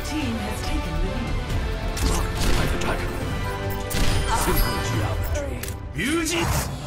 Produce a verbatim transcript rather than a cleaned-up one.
team has taken the lead. Look, by the dragon. Simple geometry. Music!